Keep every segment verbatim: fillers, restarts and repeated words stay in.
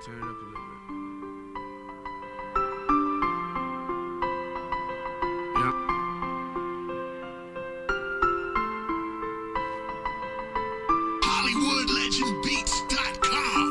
Turn it up a little bit. Yeah. Hollywood Legend Beats dot com.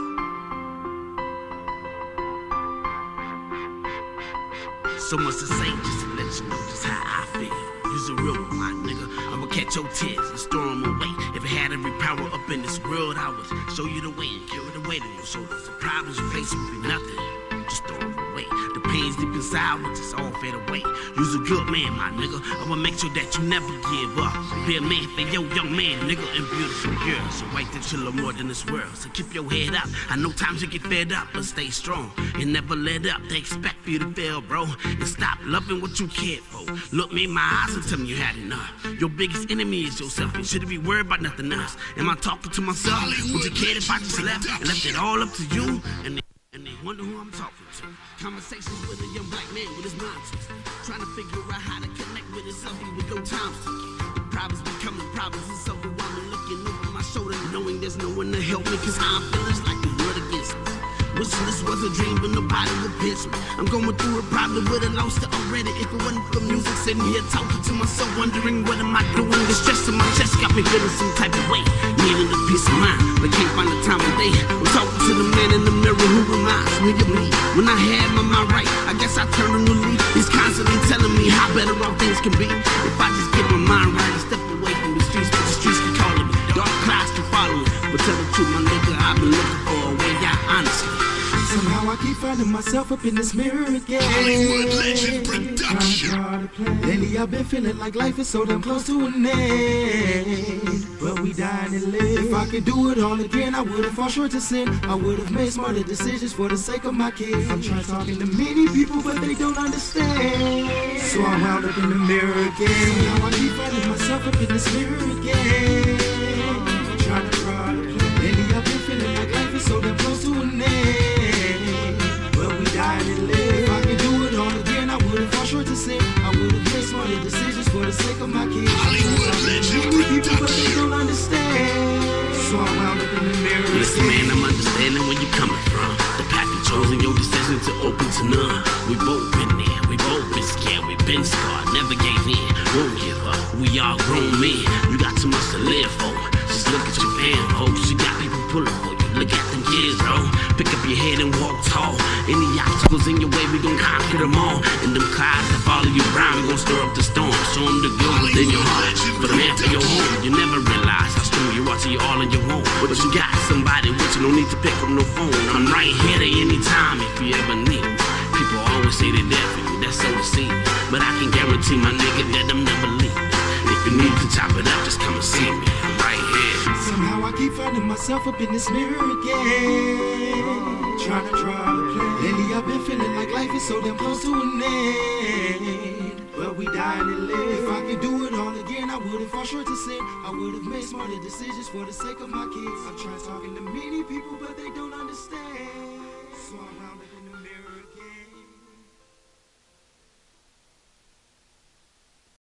So much to say, just to let you know just how I feel. You's a real one, my nigga. I'ma catch your tears and store them away. If I had every power up in this world, I would show you the way and carry the weight on your shoulders. The problems you face will be nothing. Just throw them away. The pains deep inside will just all fade away. You's a good man, my nigga. I'ma make sure that you never give up. Be a man for your young man, nigga, and beautiful girls. So right there, chill more than this world. So keep your head up. I know times you get fed up, but stay strong and never let up. They expect for you to fail, bro. And stop loving what you cared for. Look me in my eyes and tell me you had enough. Your biggest enemy is yourself. You shouldn't be worried about nothing else. Am I talking to myself? Would you care if I just left and left it all up to you? And they, and they wonder who I'm talking to. Conversations with a young black man with his mind twisted. Trying to figure out how to connect with himself with no time ticking. The problems becoming problems and so I'm looking over my shoulder knowing there's no one to help me. Cause how I feel is like the blood against me. Wishing this was a dream, but nobody would pinch me. I'm going through a problem, would've lost it already if it wasn't for music. Sitting here talking to myself, wondering what am I doing? The stress in my chest got me feeling some type of way. Needing a peace of mind, but can't find the time of day. I'm talking to the man in the mirror who reminds me of me. When I had my mind right, I guess I turned a new leaf. He's constantly telling me how better all things can be. If I just get my mind right and step away from the streets, but the streets keep calling me. Dark clouds keep following me. But tell the truth, my nigga, I've been looking for a way out, honestly. Somehow I keep finding myself up in this mirror again. Hollywood Legend Production. Lately I've been feeling like life is so damn close to an end. But we dying to live. If I could do it all again, I wouldn't fall short to sin. I would have made smarter decisions for the sake of my kids. I'm trying talking to many people, but they don't understand. So I wound up in the mirror again. Somehow I keep finding myself up in this mirror again. Trying to try to play. Lately I've been feeling like life is so damn close to an end. If I could do it all again, I wouldn't fall short to sin. I would've made smarter decisions for the sake of my kids. Hollywood Legend people, but they don't understand. So I wound up in the mirror. Listen, man, I'm understanding where you're coming from. The path you chose and your decision to open to none. We both been there, we both been scared, we been scarred, never gave in, won't give up. We all grown men, you got too much to live for. Just look at your fam, folks. You got people pulling for you. Look at them kids, bro. Pick up your head and walk tall. Any obstacles in your way, we gon' conquer them all. And them clouds that follow you around, we gon' stir up the storm. Show them the good within your heart. For the man for your home, you never realize how strong you are till you're all in your own. But you got somebody with you, no need to pick up no phone. I'm right here at any time if you ever need me. People always say they're there for you, that's so deceiving. But I can guarantee my nigga that I'm never leaving. If you need to chop it up, just come and see me. I'm right here. Somehow I keep finding myself up in this mirror again. Trying to try to play. Lately I've been feeling like life is so damn close to an end. But we dying to live. If I could do it all again, I wouldn't fall short to sin. I would've made smarter decisions for the sake of my kids. I'm trying talking to many people, but they don't understand. So I'm